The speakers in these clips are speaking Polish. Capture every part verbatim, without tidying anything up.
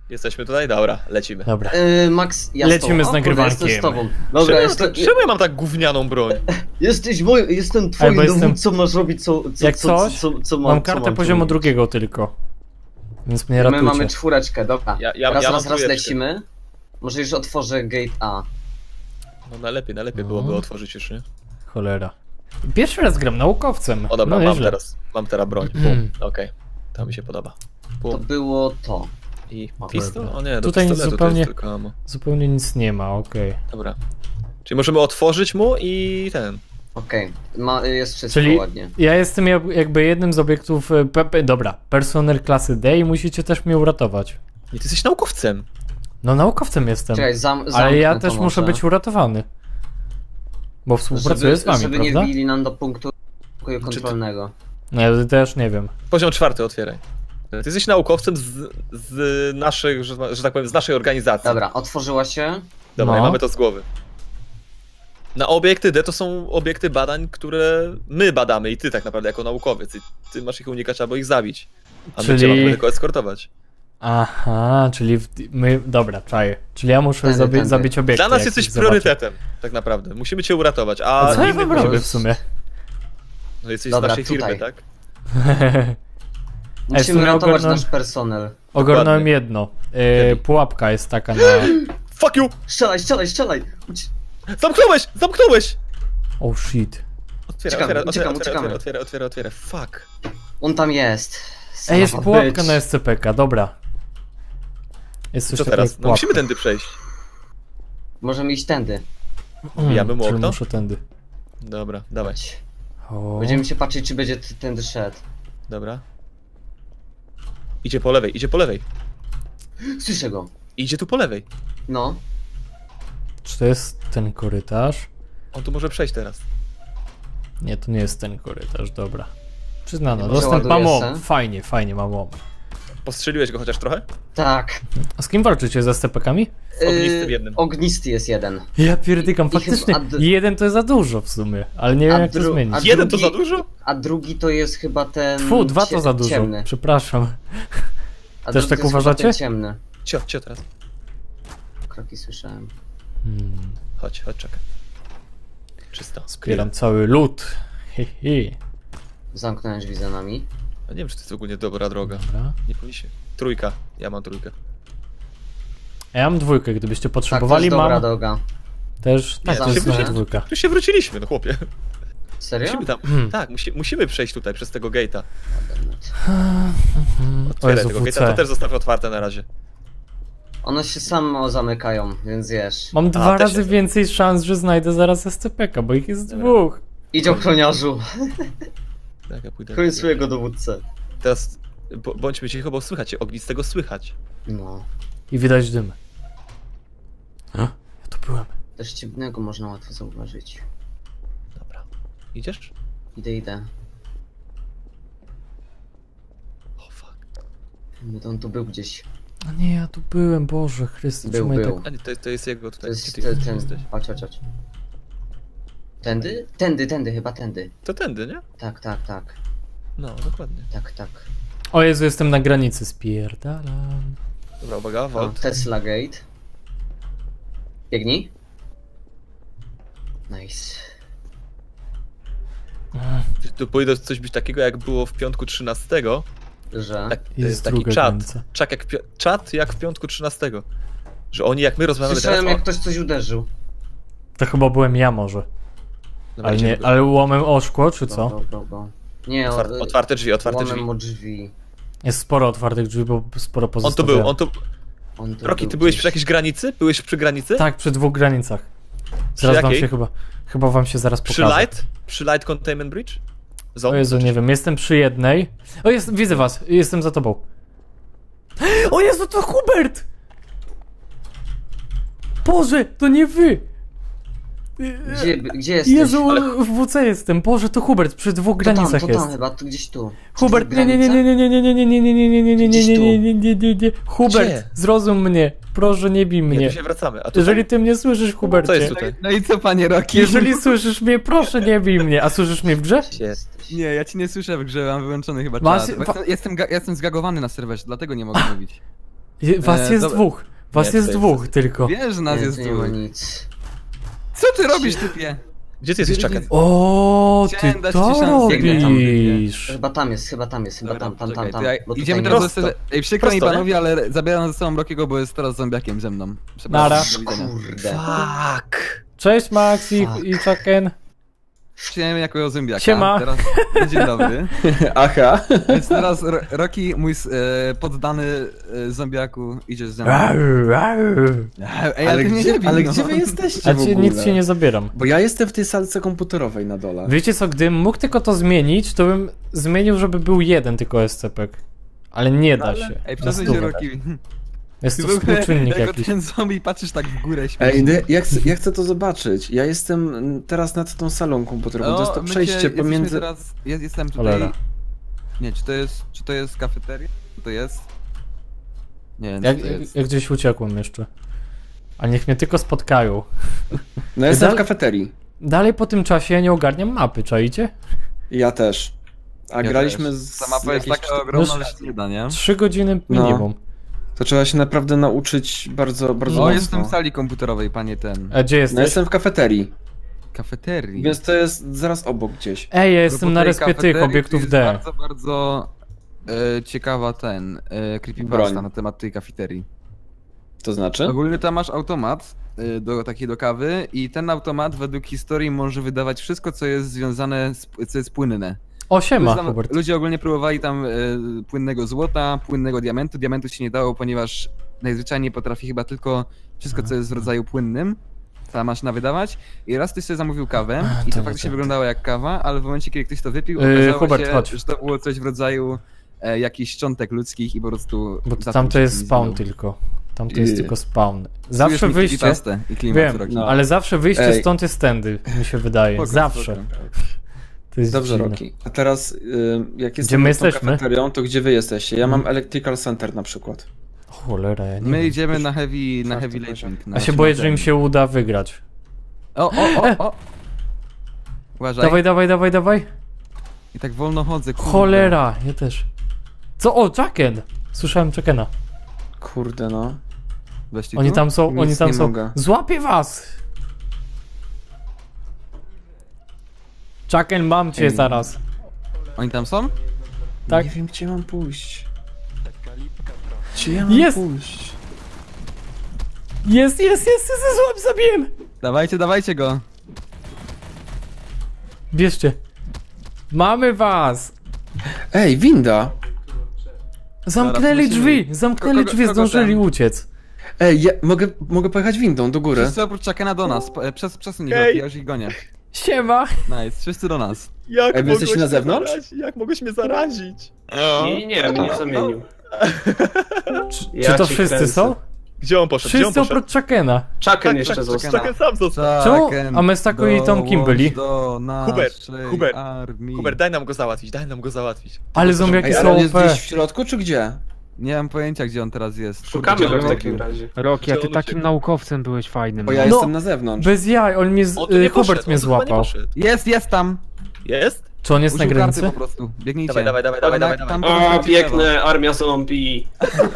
Jesteśmy tutaj? Dobra, lecimy. Dobra. Yy, Max, ja Lecimy z, z tobą. nagrywankiem. O, z tobą. Dobra, czemu, jest ja, to, czemu ja mam tak gównianą broń? jesteś mój, jestem twoim Ej, bo dowódcą, masz robić co, co, Jak co, coś, co, co, co mam mam, kartę co mam poziomu robić. drugiego tylko. Więc mnie My ratujcie. mamy czwóreczkę, dobra. Ja- ja- raz, ja mam raz, raz trójeczkę. lecimy. Może już otworzę gate A. No najlepiej, najlepiej No. byłoby otworzyć już, nie? Cholera. Pierwszy raz gram naukowcem. O dobra, no, mam nieźle. teraz, mam teraz broń. Mm. Bum. Okej, to mi się podoba. To Bum. było to. I O, pistol? dobra. O nie, do Tutaj nic pistoletu zupełnie- to jest tylko ammo. Zupełnie nic nie ma, okej. Dobra. Czyli możemy otworzyć mu i ten. Okej, Ma jest wszystko Czyli ładnie. ja jestem jak- jakby jednym z obiektów... e, Pe, pe, dobra, personel klasy D i musicie też mnie uratować. I ty jesteś naukowcem. No naukowcem jestem, Czekaj, zam ale ja zamknę też to muszę może. być uratowany. Bo współpracuję żeby, z wami, żeby prawda? nie wbili nam do punktu pokoju kontrolnego. No ja też nie wiem. Poziom czwarty otwieraj. Ty jesteś naukowcem z, z naszych, że, że tak powiem, z naszej organizacji. Dobra, otworzyła się. Dobra, No. i mamy to z głowy. Na obiekty D to są obiekty badań, które my badamy i ty tak naprawdę jako naukowiec. I ty masz ich unikać albo ich zabić. A my Czyli- cię mamy tylko eskortować. Aha, czyli w, my... Dobra, czaję. Czyli ja muszę Tędy, zabi tędy. zabić obiekty. Dla nas jak jesteś ich zobaczę. priorytetem, tak naprawdę. Musimy cię uratować, a, A co ja innych wam robię musimy- w sumie? No jesteś Dobra, z naszej tutaj. firmy, tak? w Musimy sumie ratować ogarnąłem- nasz personel. Ogarnąłem Dokładnie. jedno. Yy, pułapka jest taka na... Fuck you! Strzelaj, strzelaj, strzelaj! Uci- Zamknąłeś! Zamknąłeś! Oh shit. Otwieraj, Uciekamy, otwieraj, uciekamy, otwieraj, uciekamy. otwieraj, otwieraj, otwieraj, fuck. On tam jest. Ej, jest Son of a pułapka bitch. na S C P K, dobra. Jest coś Co takiego teraz? jak No pułapka. musimy tędy przejść. Możemy iść tędy. wbijamy mu czyli okno? muszę tędy. Dobra, dawaj. O. Będziemy się patrzeć, czy będzie t- tędy szedł. Dobra. Idzie po lewej, idzie po lewej. Słyszę go. Idzie tu po lewej. No. Czy to jest ten korytarz? On tu może przejść teraz. Nie, to nie jest ten korytarz, dobra. Przyznano, Może dostęp ładuje mam se? łom. Fajnie, fajnie, mam łom. Postrzeliłeś go chociaż trochę? Tak. A z kim walczycie? Z S C P Kami? Z ognistym jednym. Ognisty jest jeden. Ja pierdykam, I- i faktycznie. chyba- a d- jeden to jest za dużo w sumie, ale nie A wiem jak to dru- zmienić. a Jeden to drugi- za dużo? A drugi to jest chyba ten... Tfu, dwa to cie- za dużo. Ciemny. Przepraszam. A Też drugi tak to jest uważacie? chyba ten ciemny. Cio, cio teraz. Kroki słyszałem. Hmm, Chodź, chodź, czekaj. Czysto. zbieram cały lód. Hi, hi. Zamknąłem drzwi za nami. A nie wiem, czy to jest ogólnie dobra droga. Dobra. Nie powinniśmy. Trójka. Ja mam trójkę. A ja mam dwójkę, gdybyście Tak, to potrzebowali, jest dobra mam droga. też. Tak, to to się jest moja wróci- dwójka. Tu się wróciliśmy, no chłopie. Serio? Musimy tam. Hmm. Tak, musi, musimy przejść tutaj przez tego gate'a. O Otwieraj Jezu, tego W gate'a, to C. też zostaw otwarte na razie. One się samo zamykają, więc wiesz. Mam dwa też razy jest. więcej szans, że znajdę zaraz S C P K, bo ich jest Dobra. dwóch. Idź ochroniarzu. Tak, ja pójdę. Chuj swojego dowódcę. Teraz bo, bądźmy cicho, bo słychać cię, ognistego słychać. No. I widać dym. A, ja tu byłem. Też ciemnego można łatwo zauważyć. Dobra. Idziesz? Idę, idę. O fuck. No to on tu był gdzieś. A nie, ja tu byłem, Boże Chryste, Był, czemu ja był. tak... A nie, to, to jest jego To tutaj. jest Gdzie ty ten, ten. jesteś? Chodź, chodź, chodź. Tędy? Tędy, tędy, chyba tędy. To tędy, nie? Tak, tak, tak. No, dokładnie. Tak, tak. O Jezu, jestem na granicy, spierdalam. Dobra, uwaga, O, Volt. Tesla Gate. Biegnij. Nice. Tu powinno coś być takiego, jak było w piątku trzynastego. Że... Tak, to Jest jest taki druga czat. granica. Czat jak, w pi- czat jak w piątku trzynastego. Że oni, jak my rozmawiamy Słyszałem, teraz... jak ktoś coś uderzył. To chyba byłem ja może. Dobra, Ale idziemy nie, go. ale łomem o szkło, czy Go, co? go, go, go. Nie, Otwar o, otwarte drzwi, otwarte łamem drzwi. o drzwi. Jest sporo otwartych drzwi, bo sporo On tu pozostawiałem. był, on tu... On tu Rocky, był ty byłeś gdzieś. przy jakiejś granicy? Byłeś przy granicy? Tak, przy dwóch granicach. Zaraz wam jakiej? się chyba... Chyba wam się zaraz Przy pokaże. Light? Przy Light Containment Bridge? Zone? O Jezu, nie wiem, jestem przy jednej. O, jest, widzę was, jestem za tobą. O Jezu, to Hubert! Boże, to nie wy! Gdzie, gdzie jesteś? Jezu, Ale- w W C jestem. Boże, to Hubert, przy dwóch To tam, granicach to jest. tam chyba, tu gdzieś tu. Hubert, Przy nie, nie, nie, nie, nie, nie, nie, nie, nie, nie, nie, nie, nie, nie, nie, Gdzieś nie, tu. nie, nie, nie, nie, nie. Hubert, Gdzie? zrozum mnie. Proszę, nie bij Nie, mnie. tu się wracamy. A tutaj? Jeżeli ty mnie słyszysz, Co Hubercie. jest tutaj? No i co, panie Rocky? Jeżeli słyszysz mnie, proszę nie bij mnie. A słyszysz mnie w grze? Gdzie jesteś? Nie, ja ci nie słyszę w grze, mam wyłączony chyba Masz- czat. Bo fa- Jestem, jestem, ga jestem zgagowany na serwerze, dlatego nie mogę mówić. Je- Was E, jest dobra. dwóch. Was Nie, jest tutaj dwóch jest- tylko. Wiesz, że nas Nie, jest tu nie ma tu. nic. Co ty robisz, typie? Gdzie ty jesteś, Chucken? O, ty Chciałem dać ci to szansę, biegnę tam, robisz. Chyba tam jest, chyba tam jest, chyba Dobra, tam, tam, tam, czekaj, tam. to ja- Bo tutaj Idziemy nie teraz ma. do sceny. Ej, przykro mi Prosto, nie? panowie, ale zabieram ze sobą Rockiego, bo jest teraz zombiakiem ze mną. Nara. Przepraszam, do widzenia. Kurde. Fuck. Cześć Max i, Fuck. i Chucken. Przyjąłem jako zombiaka. Siema. Teraz, dzień dobry. Aha. Więc teraz Ro- Rocky, mój e, poddany e, zombiaku, idziesz ze mną. Au, au. Ej, ale, Ale ty mnie gdzie, nie bij, ale no. gdzie wy jesteście A w ci, ogóle? nic ci nie zabieram. Bo ja jestem w tej salce komputerowej na dole. Wiecie co, gdybym mógł tylko to zmienić, to bym zmienił, żeby był jeden tylko S C P. Ale nie da się. Ej, Na przesuń się, stówę. Rocky. Jest Ty to w ogóle współczynnik jako jakiś. ten zombie patrzysz tak w górę śmiesznie. Ej, no, ja chcę, ja chcę to zobaczyć. Ja jestem mm, teraz nad tą salą komputerową. To jest to my przejście cię- jesteśmy pomiędzy... Teraz, ja jestem tutaj... Cholera. Nie, czy to jest, czy to jest kafeteria? Co to jest? Nie wiem, Jak, co to jest. jak gdzieś uciekłem jeszcze. A niech mnie tylko spotkają. No ja jestem w Dal- kafeterii. Dalej po tym czasie ja nie ogarniam mapy, czaicie? Ja też. A Ja graliśmy też. z... Ta mapa jest jakieś taka cztery- ogromna, No, że się nie da, nie? Trzy godziny No. minimum. To trzeba się naprawdę nauczyć bardzo, bardzo O, mocno. jestem w sali komputerowej, panie ten. A gdzie No jesteś? jestem w kafeterii. Kafeterii. Więc to jest zaraz obok gdzieś. Ej, ja No jestem bo na tej respie tych kafeterii obiektów tu jest D. bardzo, bardzo e, ciekawa ten, e, creepypasta Broń. na temat tej kafeterii. To znaczy? Ogólnie tam masz automat y, do takiej do kawy i ten automat według historii może wydawać wszystko, co jest związane, z, co jest płynne. O, siema, Tam, Hubert. ludzie ogólnie próbowali tam y, płynnego złota, płynnego diamentu. Diamentu się nie dało, ponieważ najzwyczajniej potrafi chyba tylko wszystko, co jest w rodzaju płynnym. Ta maszyna wydawać. I raz ktoś sobie zamówił kawę A, i to to faktycznie tak. wyglądało jak kawa, ale w momencie, kiedy ktoś to wypił, Yy, okazało Hubert, się, chodź. że to było coś w rodzaju e, jakichś szczątek ludzkich i po prostu... Bo zaczął tam to się jest tym spawn zwijał. tylko. Tam to jest Yy. tylko spawn. Psujesz Zawsze mi wyjście... creepypastę I klimat Wiem, Rocky. No. ale zawsze wyjście Ej. stąd jest tędy, mi się wydaje. Spoko, Zawsze. spoko. To jest Dobrze, dziwne. Rocky. A teraz, y, jak jestem my nad tą jesteśmy? kafeterią, to gdzie wy jesteście? Ja mam Mhm. Electrical Center na przykład. Cholera, ja nie My wiem. idziemy na heavy, na Czwarty heavy poziom. lating. na A się naszym boję, że im hotelu. się uda wygrać. O, o, o, o! Uważaj. Dawaj, dawaj, dawaj, dawaj. I tak wolno chodzę, kurde. Cholera, ja też. Co? O, Chucken! Słyszałem Chuckena. Kurde no. Weszli Oni tu? tam są, Nic oni tam nie są. mogę. Złapię was! Chucken, mam cię Ej. zaraz. Oni tam są? Tak? Nie wiem, gdzie mam pójść. Gdzie ja mam Jest! pójść? Jest, jest, jest, jest, jest, złap, zabiłem! Dawajcie, dawajcie go. Bierzcie. Mamy was! Ej, winda! Zamknęli musimy- drzwi! Zamknęli Kogo- drzwi, kogo zdążyli ten? uciec. Ej, ja mogę, mogę pojechać windą do góry. Wszyscy oprócz Chuckena do nas. Po- e, Przes, przesuń ich, Ej. Rocky, ja już ich gonię. Siema! Nice, wszyscy do nas. Jak Ej, wy jesteście mogłeś na mnie zewnątrz? zarazić? Jak mogłeś mnie zarazić? Nie, nie, nie, mnie nie zamienił. Czy, Ja czy to ci wszyscy kręcę. są? Gdzie on poszedł? Gdzie on Wszyscy poszedł? oprócz Chuckena. Chucken jeszcze tak, został. Chucken sam został. Czemu? Chucken, A Mestako i Tom kim byli? dołącz do Hubert, naszej Hubert, armii. Hubert, daj nam go załatwić, daj nam go załatwić. Ale zombiaki Ej, są ale on O jest P. gdzieś w środku, czy gdzie? Nie mam pojęcia, gdzie on teraz jest. Szukamy go w Rocky. takim razie. Roki, a Gdzie ty on takim uciekł? naukowcem byłeś fajnym. Bo ja No. jestem na zewnątrz. Bez jaj, on mnie z... On tu nie y, Hubert poszedł, mnie on tu chyba nie złapał. poszedł. Jest, jest tam! Jest? Czy on jest na Użył karty granicy? po prostu. Biegnijcie. Dawaj, dawaj, dawaj, dawaj, dawaj, Tam- dawaj. tam po O, prostu biegnę, armia zombie.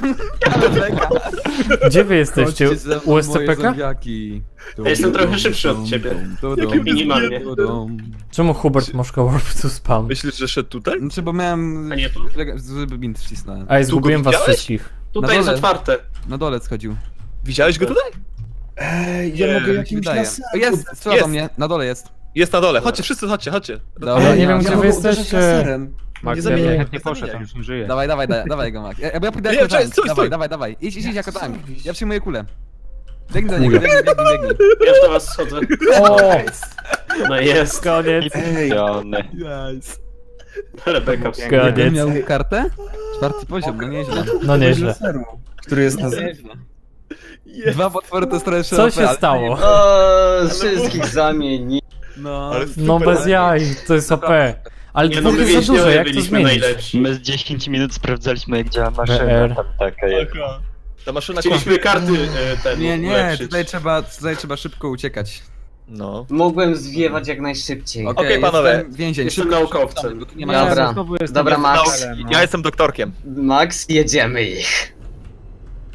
Gdzie wy jesteście? Chodźcie ze mną, U S C moje P K? zombiaki. Ja jestem trochę szybszy od ciebie. Jakim Minimalnie. Czemu Hubert Moszka Warp tu spam? Myślisz, że szedł tutaj? Znaczy, bo miałem... A nie tu? Zły bint wcisnąłem. Ej, zgubiłem was widziałeś? wszystkich. Tutaj Na jest dole. otwarte. Na dole schodził. Widziałeś go tutaj? Ej, ja Nie, mogę mi Mi się jakimś wydaje. laserem. O, jest, strzela Jest. do mnie. Na dole jest. Jest na dole, chodźcie, wszyscy chodźcie, chodźcie. Dobra, Ja nie ja- wiem, Ja gdzie wy mogę uderzyć jesteście. laserem. Max, ja zamieniaj, bym nie chętnie poszedł, zamieniaj. on już nie żyje. Dawaj, dawaj, dawaj, dawaj go, Max. Ja, bo ja pójdę Nie, jako czekaj, tank. stój, Dawaj, stój. dawaj, dawaj. Idź, idź, idź jako tank. Zrobić. Ja przyjmuję kulę. Biegnij do niego, biegnij, biegnij, biegnij. Ja już do was schodzę. O! No jest. Koniec. Ej, Nice. Ale backup. Koniec. Jakbym miał kartę? Czwarty poziom, no nieźle. No nieźle. laseru, który jest na zewnątrz. Jest. Dwa potwory to jest trochę Co szerokie, się ale- stało? O, wszystkich zamieni. No, Ale No super. bez jaj, to jest O P. Ale Nie no, dwóch my jest za dużo, więźniowie jak to byliśmy zmienić? najlepsi. My z dziesięć minut sprawdzaliśmy, jak działa B R. maszyna tam taka jest. Aha. Ta maszyna Chcieliśmy karty e, ten Nie, nie, ulepszyć. tutaj trzeba, tutaj trzeba szybko uciekać. No. Mogłem zwiewać jak najszybciej. Okej, Okej, panowie. jestem Więzień, Jestem szybko, naukowcem. szybko, bo tu nie ma Dobra. czasu. Znowu jestem Dobra, bez Max. celem, no. Ja jestem doktorkiem. Max, jedziemy ich.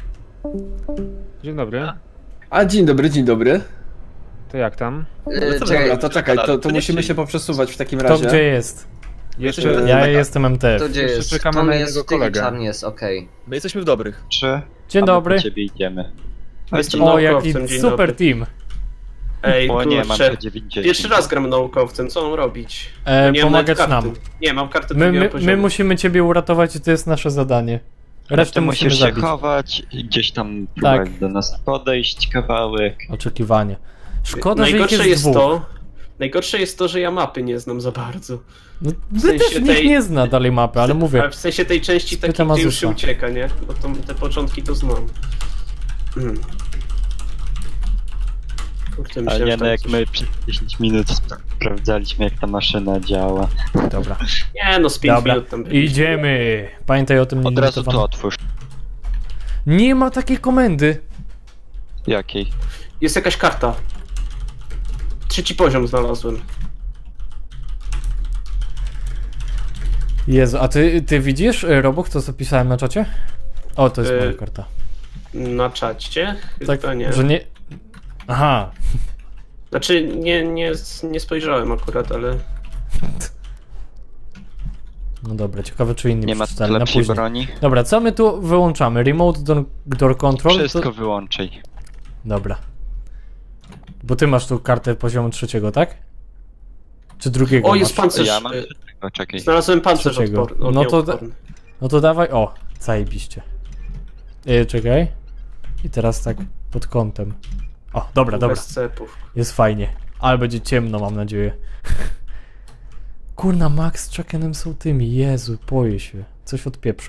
Dzień dobry. A dzień dobry, dzień dobry. To jak tam? E, co czekaj, Dobra, to czekaj, to, to To nie musimy przyjdzie. się poprzesuwać w takim To razie. gdzie jest? Jeszcze Ja jestem M T F. to gdzie Jeszcze jest? czekamy Tom na jest innego w tych i kolegę. czarny jest, okej. My jesteśmy w dobrych. Trzy. Dzień a my dobry. po ciebie idziemy. Jestem O, naukowcem, jaki dzień super dobry. team. Ej, O nie, mam kurczę. P dziewięćdziesiąt. Pierwszy raz gram naukowcem, co mam robić? E, Nie mam pomagać nawet nam. karty. Nie, mam kartę My, drugiego my, poziomu. my musimy ciebie uratować i to jest nasze zadanie. Resztę Resztę musimy musisz się zabić. chować i gdzieś tam próbować Tak. do nas podejść kawałek. Oczekiwanie. Szkoda, że ich Najgorsze jest, jest dwóch. to... Najgorsze jest to, że ja mapy nie znam za bardzo. No, w ty sensie też nikt tej- nie zna dalej mapy, ale mówię. Ale w sensie tej części takiej, Spytam gdzie już się Azusa. ucieka, nie? Bo to, te początki to znam. Hmm. Kurde, Ale myślałem, nie, że no tam jak coś... my przez dziesięć minut sprawdzaliśmy jak ta maszyna działa. Dobra. Nie, no z pięć Dobra. minut tam byliśmy. Idziemy. Pamiętaj o tym Od razu limitowanym. to otwórz. Nie ma takiej komendy. Jakiej? Jest jakaś karta. Trzeci poziom znalazłem. Jezu, a ty, ty widzisz, e, Robuch, to co pisałem na czacie? O, to jest Y, moja karta. Na czacie? Tak, Chyba nie. że nie... Aha. Znaczy, nie, nie, nie spojrzałem akurat, ale... No dobra, ciekawe czy inni Nie ma przeczytali na lepszej później. broni? Dobra, co my tu wyłączamy? Remote door, door control? Wszystko To... wyłączaj. Dobra. Bo ty masz tu kartę poziomu trzeciego, tak? Czy drugiego O, masz? jest pancerz. Ja mam y, trzeciego, czekaj. Znalazłem pancerz Trzeciego. odporny. No to- odporny. No to dawaj, o, zajebiście. Yy, czekaj. I teraz tak pod kątem. O, dobra, dobra. Bez cepów. Jest fajnie. Ale będzie ciemno, mam nadzieję. Kurna, Max z Chuckenem są tymi. Jezu, boję się. Coś odpieprzą.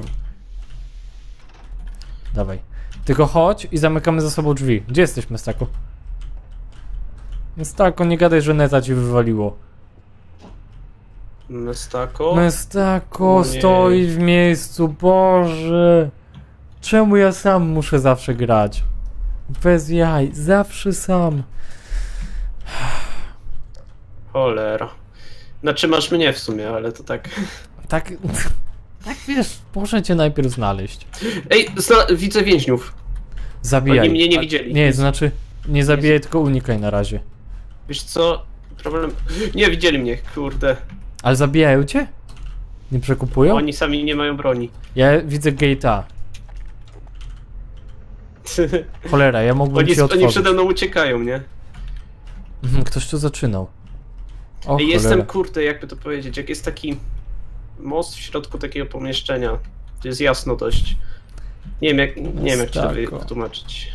Dawaj. Tylko chodź i zamykamy za sobą drzwi. Gdzie jesteś, Mestako? Mestako, nie gadaj, że neta ci wywaliło. Mestako. Mestako Nie. stoi w miejscu, Boże. Czemu ja sam muszę zawsze grać? Bez jaj, zawsze sam. Cholera. Znaczy masz mnie w sumie, ale to tak... Tak, tak wiesz, muszę cię najpierw znaleźć. Ej, zna... widzę więźniów. Zabijaj. Oni mnie nie A- widzieli. Nie, to znaczy, nie zabijaj, tylko unikaj na razie. Wiesz co? Problem... Nie, widzieli mnie, kurde. Ale zabijają cię? Nie przekupują? Oni sami nie mają broni. Ja widzę gate'a. Cholera, ja mógłbym Oni, ci oni otworzyć. przede mną uciekają, nie? Mhm, ktoś tu zaczynał. O, Ej, jestem, cholera. kurde, jakby to powiedzieć, jak jest taki most w środku takiego pomieszczenia, to jest jasno dość. Nie wiem jak, nie wiem jak ci to Mestako. wytłumaczyć.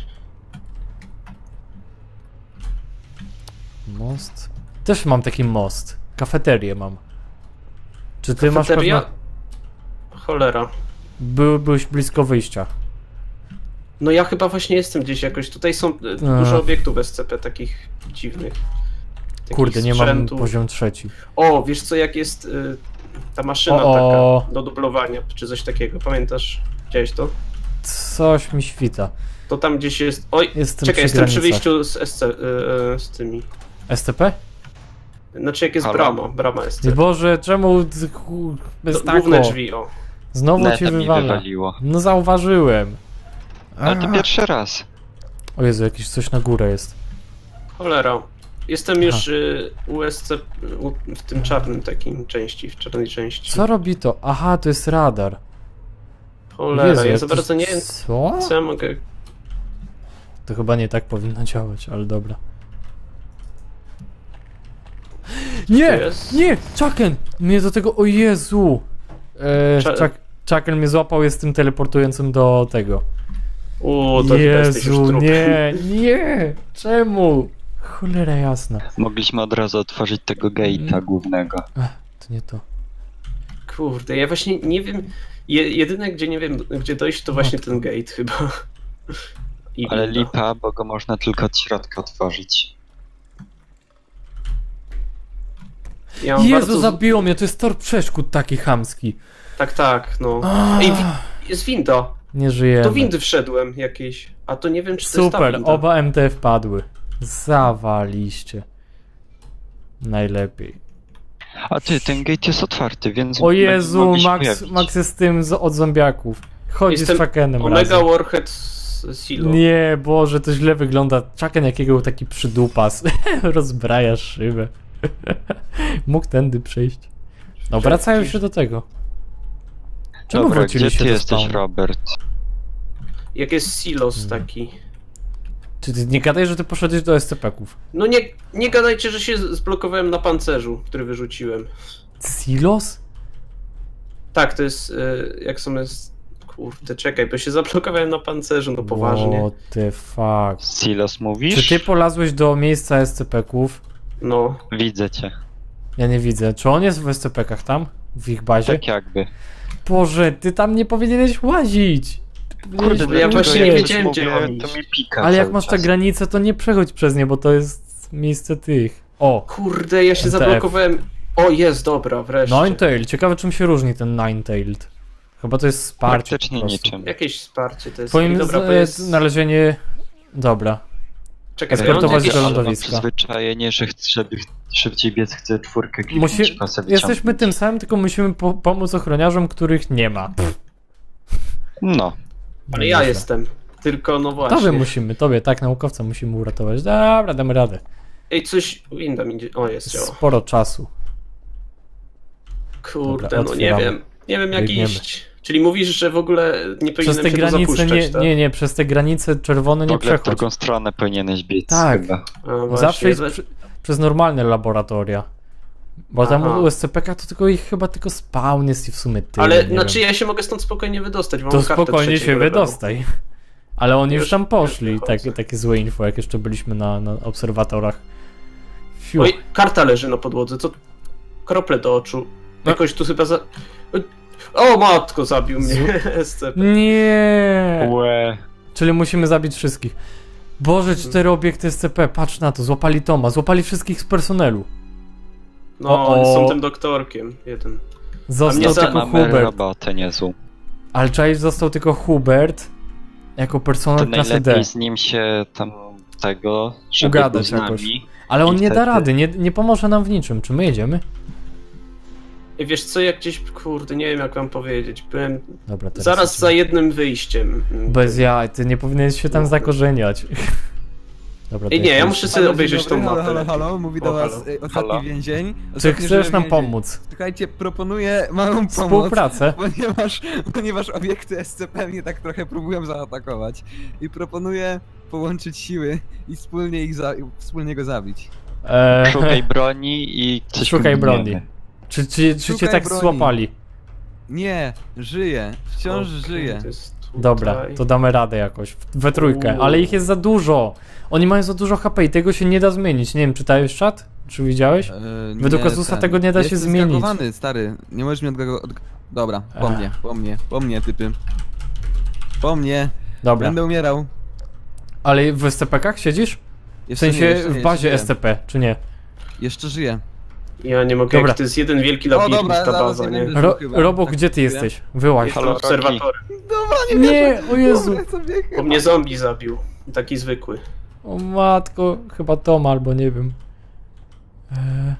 Most? Też mam taki most. Kafeterię mam. Czy ty Kafeteria? masz pewno... Cholera. Był, byłeś blisko wyjścia. No ja chyba właśnie jestem gdzieś jakoś, tutaj są e, dużo obiektów S C P takich dziwnych. Takich Kurde, nie mam sprzętu. poziom trzeci. O, wiesz co, jak jest y, ta maszyna O, o. taka do dublowania, czy coś takiego, pamiętasz? Widziałeś to? Coś mi świta. To tam gdzieś jest... Oj, Jestem czekaj, przy jestem przy granicach. wyjściu z, S C, y, y, z tymi. S T P? Znaczy jak jest Halo? brama, brama S C P. Boże, czemu... ty, chu- Bez To tako. główne drzwi, o. Znowu Neta cię mi wywala. wywaliło. No zauważyłem. Ale to Aha. pierwszy raz. O Jezu, jakieś coś na górę jest. Cholera. Jestem już y, u S C, u, w tym czarnym takim części, w czarnej części. Co robi to? Aha, to jest radar. Cholera, Jezu, ja jak za to- bardzo nie wiem, Co? co ja mogę... To chyba nie tak powinno działać, ale dobra. Nie! jest? Nie! Chucken! Mnie do tego... O Jezu! Eee, Cza- Chuck, Chucken mnie złapał, jest tym teleportującym do tego. U, to jesteś już Jezu, trup. nie! Nie! Czemu? Cholera jasna. Mogliśmy od razu otworzyć tego gate'a głównego. Ech, to nie to. Kurde, ja właśnie nie wiem... Je, jedyne, gdzie nie wiem, gdzie dojść, to właśnie ten gate chyba. I Ale winda. lipa, bo go można tylko od środka otworzyć. Ja mam Jezu, bardzo... zabiło mnie, to jest tor przeszkód taki chamski. Tak, tak, no. Ah, Ej, wi jest winda. nie żyjemy. Do windy wszedłem jakiejś. A to nie wiem, czy to jest ta Super, winda. oba M T F padły. Zawaliście. Najlepiej. A ty, ten gate jest otwarty, więc... O Jezu, mogli się Max, pojawić. Max jest tym z, od zombiaków. Chodzi Jestem z Chuckenem Omega razem. Warhead z z silo. Nie, Boże, to źle wygląda. Chucken jakiego był taki przydupas. Rozbraja szybę. Mógł tędy przejść. No, wracają się do tego. Czemu Dobra, wrócili gdzie się ty do jesteś, spawnu? Robert? Jak jest silos taki. Czy ty nie gadaj, że ty poszedłeś do S C P-ków? No nie, nie gadajcie, że się zblokowałem na pancerzu, który wyrzuciłem. Silos? Tak, to jest, y, jak są jest... Kurde, czekaj, bo się zablokowałem na pancerzu, no poważnie. What the fuck? Silos mówisz? Czy ty polazłeś do miejsca S C P-ków? No. Widzę cię. Ja nie widzę. Czy on jest w S C P-kach tam? W ich bazie? Tak jakby. Boże, ty tam nie powinieneś łazić. Ty powinieneś Kurde, ja tam właśnie być. nie wiedziałem, gdzie mam to iść. mi pika Ale jak cały masz te czas. granice, to nie przechodź przez nie, bo to jest miejsce tych. O, Kurde, ja się M T F. zablokowałem. O, jest, dobra, wreszcie. Ninetail. Ciekawe, czym się różni ten Ninetailed. Chyba to jest wsparcie. Praktycznie po prostu. niczym. Jakieś wsparcie to jest. Twoim dobra, z- bo jest... znalezienie... Dobra. Czekaj, eskortować mam do jakieś... lądowiska. Mam przyzwyczajenie, że chcę, żeby szybciej biec, chcę czwórkę Musi... kliknąć, kosę Jesteśmy wyciągnąć. tym samym, tylko musimy po pomóc ochroniarzom, których nie ma. Pff. No. Ale ja jestem. Tylko, no właśnie. Tobie musimy, tobie, tak, naukowca musimy uratować. Dobra, damy radę. Ej, coś... Winda mi idzie... O, jest, działa. Sporo czasu. Kurde, Dobra, no nie otwieramy. wiem. Nie wiem jak Biegniemy. iść. Czyli mówisz, że w ogóle nie Przez powinienem te się tu granice, zapuszczać, nie, tak? nie, nie, przez te granice czerwone W nie ogóle w przechodź. drugą stronę powinieneś biec Tak. chyba. A, właśnie, Zawsze idź że- przy, przez normalne laboratoria. Bo tam Aha. u S C P-ka to tylko ich chyba tylko spawn jest i w sumie tyle. Ale nie znaczy wiem. ja się mogę stąd spokojnie wydostać, bo To mam kartę spokojnie się trzeciego levelu. wydostaj. Ale oni już Już- tam poszli, już tak, wychodzę. takie złe info, jak jeszcze byliśmy na, na obserwatorach. Fiu. Oj, karta leży na podłodze, co? Krople do oczu. No. Jakoś tu chyba za... O, matko, zabił mnie S C P. Nie. Łe. Czyli musimy zabić wszystkich. Boże, cztery obiekty S C P, patrz na to, złapali Toma, złapali wszystkich z personelu. No, O, o. oni są tym doktorkiem, jeden. Został mnie za- tylko Mamy Hubert. robotę niezłą. Ale czaisz, został tylko Hubert jako To personel klasy D. najlepiej z nim się tam tego, żeby Ugadać był z jakoś. nami. Ale on I nie da wtedy- rady, nie, nie pomoże nam w niczym. Czy my jedziemy? I wiesz co, jak gdzieś, kurde, nie wiem jak wam powiedzieć, byłem Dobra, teraz zaraz jedziemy. za jednym wyjściem. Bez jaj, ty nie powinieneś się tam zakorzeniać. Dobra, to Ej, nie, ja jest- muszę sobie Halo, obejrzeć dzień tą dobry, mapę. Halo, halo, lepiej. halo, mówi O, do was halo. y, ostatni Halo. więzień. Czy Ostatni chcesz żywy nam więzień. pomóc? Słuchajcie, proponuję małą pomoc. Współpracę? Ponieważ, ponieważ obiekty S C P mnie tak trochę próbują zaatakować. I proponuję połączyć siły i wspólnie ich za, wspólnie go zabić. Eee, Szukaj broni i coś Szukaj broni. kombinujemy. czy, czy, czy cię Szukaj tak broni. złapali? Nie, żyję. Wciąż Okej, żyję. to jest tutaj. Dobra, to damy radę jakoś. We trójkę, Uuu. ale ich jest za dużo. Oni mają za dużo H P i tego się nie da zmienić. Nie wiem, czytałeś czat? Czy widziałeś? E, Według Azusa tego nie da się Jestem zmienić. zgagowany, stary. Nie możesz mnie odgagować. Od... Dobra, po Ech. mnie, po mnie, po mnie, typy. Po mnie. Dobra, Będę umierał. ale w S C P-kach siedzisz? W Jeszcze sensie nie, jeszcze nie, w bazie jeszcze S C P, czy nie? żyję. Jeszcze żyję. Ja nie mogę, Dobra. jak to jest jeden wielki O, labirynt dobra, ta zaraz baza, nie nie? będę- Ro chyba. Robo, Tak, gdzie ty dziękuję. jesteś? Wyłaź. Jestem Halo, obserwatorem. Dobra, nie Nie, o Jezu. Dobra, sobie Bo chyba. mnie zombie zabił. Taki zwykły. O matko, chyba Tom albo nie wiem. Eee...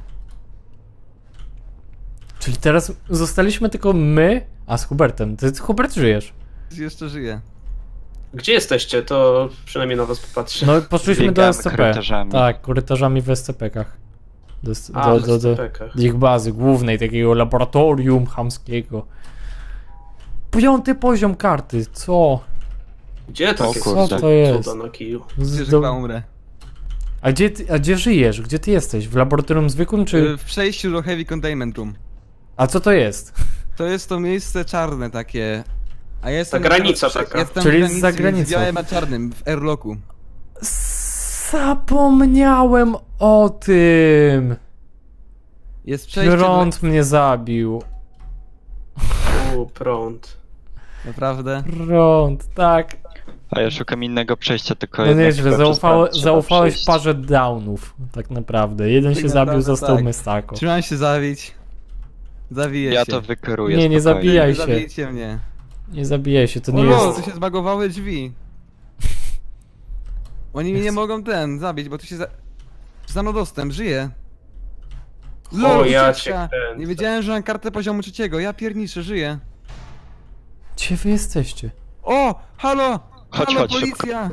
Czyli teraz zostaliśmy tylko my, a z Hubertem. Ty, Hubert, żyjesz. Jeszcze żyję. Gdzie jesteście? To przynajmniej na was popatrzę. No poszliśmy do Biegamy S C P. korytarzami. Tak, korytarzami w S C P-kach. Do, A, do, w do, do, S C P-kach. do ich bazy głównej, takiego laboratorium chamskiego. Piąty poziom karty, co? Gdzie to O jest? kurde. Co to jest? Cuda na kiju. Z, Wiesz, do... chyba umrę. a, gdzie ty, a gdzie żyjesz? Gdzie ty jesteś? W laboratorium zwykłym, czy... Y, W przejściu do Heavy Containment Room. A co to jest? To jest to miejsce czarne takie. A ja jestem Ta granica w- taka. Jestem Czyli w jest granicy za granicą. między białym a czarnym, w airlocku. Zapomniałem o tym! Jest przejście Prąd mnie zabił. U, prąd. do... Naprawdę? Prąd, tak. A ja szukam innego przejścia, tylko No jednak nieźle, chyba przez zaufało, tam trzeba zaufałeś przejść. parze downów, tak naprawdę. Jeden się Wygląda zabił, to został tak. Mestako. Trzymam się zabić. Zawiję Ja się. to wykieruję Nie, nie spokojnie. zabijaj Nie się. zabijcie mnie. Nie zabijaj się, to O nie no, jest... tu się zbagowały drzwi. Oni mi nie mogą ten zabić, bo tu się za... Za mną dostęp, żyję. O, ja ucieczka. cię kręcę. Nie wiedziałem, że mam kartę poziomu trzeciego. Ja pierniczę, żyję. Gdzie wy jesteście? O, halo! Chodź, Halo, chodź, szybko. policja!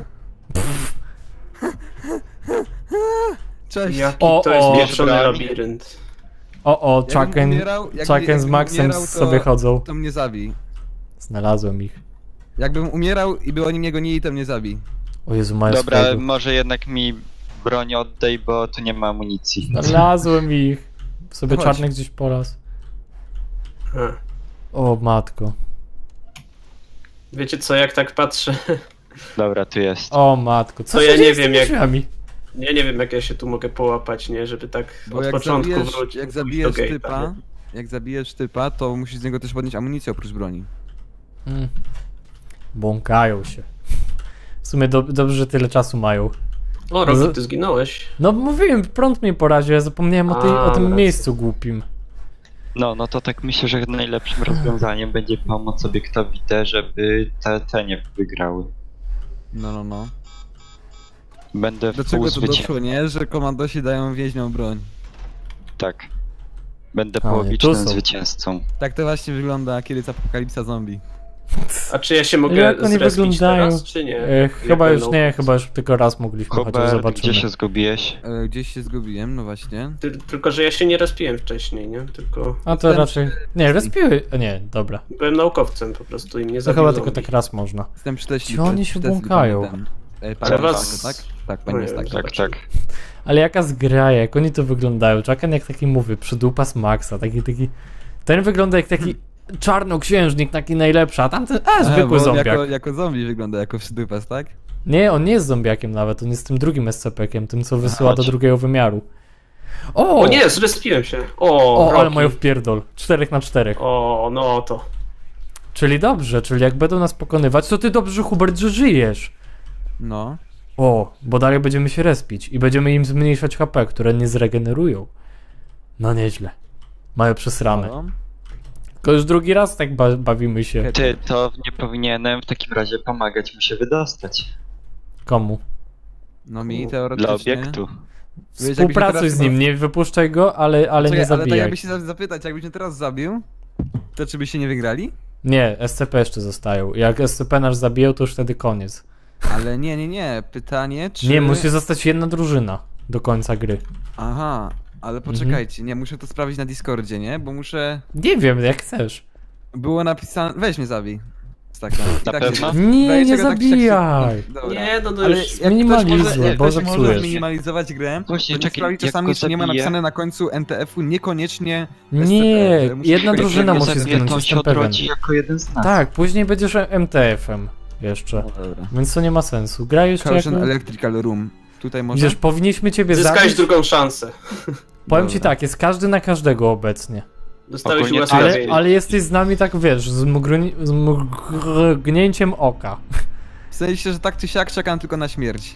Cześć. Jaki O, to jest o. pieprzony Bierz broń. labirynt. O, o, Jakbym Chucken, umierał- jakby- Chucken z jakbym Maxem umierał, to- sobie chodzą. To mnie zabij. Znalazłem ich. Jakbym umierał i by oni mnie gonili, to mnie zabij. O Jezu, mają Dobra, swojego. może jednak mi broń oddaj, bo tu nie ma amunicji. Znalazłem ich. Sobie Chodź. czarny gdzieś po raz. A. O matko. Wiecie co, jak tak patrzę, Dobra, tu jest. O matko. Co To się ja dzieje nie z wiem, tymi jak- drzwiami? ja nie wiem jak ja się tu mogę połapać, nie? Żeby tak Bo od jak początku zabijesz, wrócić. jak pójść zabijesz do gate'a, typa, nie? jak zabijesz typa, to musisz z niego też podnieść amunicję oprócz broni. Mm. Błąkają się. W sumie do, dobrze, że tyle czasu mają. O, Rocky, ty zginąłeś. No mówiłem, prąd mnie poraził, ja zapomniałem o, tej, A, o tym racja. miejscu głupim. No, no to tak myślę, że najlepszym rozwiązaniem będzie pomoc obiektowi T, żeby te, te nie wygrały. No, no, no. Będę Do czego to półzwycięzcą. doszło, nie? Że komandosi dają więźniom broń. Tak. Będę A, nie, tu połowicznym są. zwycięzcą. Tak to właśnie wygląda kiedyś apokalipsa zombie. A czy ja się mogę Jak oni zrespić wyglądają? teraz, czy nie? E, Jak chyba już będą- nie, chyba już tylko raz mogliśmy, chociaż Hubert, zobaczymy. gdzie się zgubiłeś? E, gdzieś się zgubiłem, no właśnie. Ty, tylko, że ja się nie respiłem wcześniej, nie? Tylko A to Ten- raczej... Nie, respiły... a Nie, dobra. byłem naukowcem po prostu i mnie To zabiło. chyba tylko tak raz można. Jestem przyteśli. Gdzie oni się błąkają? E, Ale Panie was- Starko, tak? Tak, panie Ojej, Starko. Tak, tak. Ale jaka zgraja, jak oni to wyglądają. Chucken jak taki mówię, przydupas Maxa, taki taki... Ten wygląda jak taki czarnoksiężnik, taki najlepszy, a tamten, a zwykły bo zombiak. Jako, jako zombie wygląda, jako przydupas, tak? Nie, on nie jest zombiakiem nawet, on jest tym drugim S C P-kiem, tym co wysyła do chodź. drugiego wymiaru. O! O nie, zrespiłem się. O, O, ale Rocky. mają wpierdol. Czterech na czterech. O, no to. Czyli dobrze, czyli jak będą nas pokonywać, to ty dobrze, Hubert, że żyjesz. No. O, bo dalej będziemy się respić i będziemy im zmniejszać H P, które nie zregenerują. No nieźle. Mają przesrane. No. Tylko już drugi raz tak ba bawimy się. Ty, to nie powinienem w takim razie pomagać mu się wydostać. Komu? No mi Dla teoretycznie... obiektu. jakbyś Współpracuj teraz z nim, chyba- nie wypuszczaj go, ale, ale Czekaj, nie ale tak zabijaj. jakby się za- zapytać, jakbyś mnie teraz zabił, to czy byście nie wygrali? Nie, S C P jeszcze zostają. Jak S C P nasz zabiją, to już wtedy koniec. Ale nie, nie, nie. Pytanie, czy... Nie, musi zostać jedna drużyna do końca gry. Aha, ale Mhm. poczekajcie, nie, muszę to sprawdzić na Discordzie, nie? Bo muszę... Nie wiem, jak chcesz. Było napisane... Weź mnie zabij. Tak, no. I Na tak pewno? się- Nie, Weź nie tego tak- tak się- zabijaj. no, dobra. Nie, no to Ale już... jak ktoś Zminimalizuj, może, jak bo ktoś może zepsujesz. zminimalizować grę, Właśnie, to nie czekaj, sprawdzić jak czasami, go czy nie ma zabiję- napisane na końcu N T F-u niekoniecznie Nie, S C P. Musi jedna być- drużyna Jak musi mnie zginąć, zabiję, to on się jestem pewien. odrodzi jako jeden z nas. Tak, później będziesz M T F-em jeszcze. No dobra. Więc to nie ma sensu. Graj jeszcze Caution jako... Electrical Room. Tutaj może... Widzisz, powinniśmy ciebie Zyskałeś zabić. drugą szansę. Powiem Dobra. ci tak, jest każdy na każdego obecnie. Dostałeś Ogólnie to Ale, ułatwienie. ale jesteś z nami tak, wiesz, z, mgr... z mrugnięciem oka. W sensie, że tak czy siak czekam tylko na śmierć.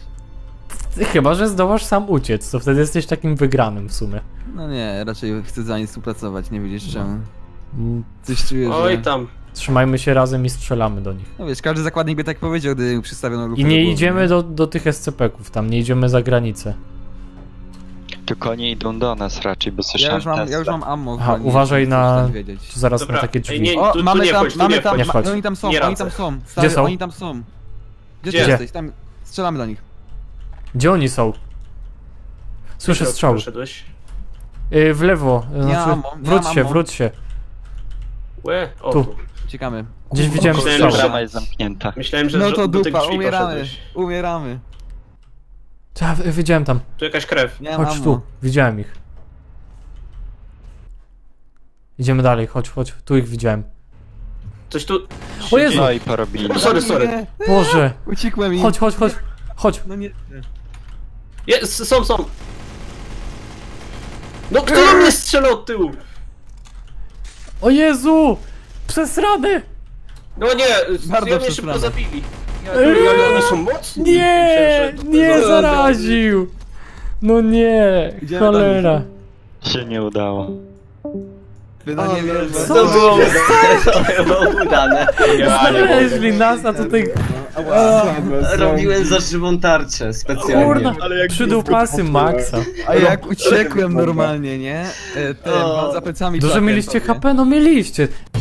Ty, chyba, że zdołasz sam uciec, to wtedy jesteś takim wygranym w sumie. No nie, raczej chcę za nie współpracować, nie widzisz czemu. Mm, Coś czuję, że... Oj tam. Trzymajmy się razem i strzelamy do nich. No wiesz, każdy zakładnik by tak powiedział, gdy przystawiono lupę I do nie głowy, idziemy do, do tych S C P-ków, tam nie idziemy za granicę. Tylko oni idą do nas raczej, bo Ja słyszałem już mam, ja Tesla. już mam ammo. w Aha, broni, uważaj jeśli na- chcesz wiedzieć. To zaraz Dobra, na takie ej, drzwi. nie, O, tu, tu mamy nie tam, wchodź, tu mamy nie tam, wchodź. Nie ma, wchodź. oni tam są, Nie oni radzę. tam są. Stary, są? Oni tam są. Gdzie, Gdzie? ty jesteś? Tam strzelamy do nich. Gdzie oni są? Słyszę Gdzie strzały. poszedłeś? Yy, w lewo, znaczy, ammo, nie wróć mam się, ammo. wróć się. Łe, o Tu. tu. Uciekamy. Gdzieś widziałem Myślałem, strzały. że- Brama jest zamknięta. Myślałem, że No do- to do tych dupa, drzwi umieramy. poszedłeś. Umieramy. Ja widziałem tam. Tu jakaś krew. Nie mam Chodź ammo. tu, widziałem ich. Idziemy dalej, chodź, chodź, tu ich widziałem. Coś tu... O Jezu! No i porobili. O, sorry, sorry. Nie, Boże! uciekłem im. Chodź, chodź, chodź, chodź. No nie. Jest, są, są. No kto do mnie strzela od tyłu? O Jezu! Przesrany! No nie, Bardzo ja mnie przesrane. szybko zabili. Ja, Eee. ale oni są mocni. Nie, Myślałem, że to- nie to- zaraził! No nie, Idziemy cholera. Się nie udało. Wydanie wierzę. Co? To było, to było udane. Znaleźli nas, a tutaj Robiłem za żywą tarczę specjalnie. kurna, przydupasy Maxa. A jak uciekłem normalnie, nie? E, Ten, O. mam za plecami Dużo plakiet mieliście sobie. H P? No mieliście.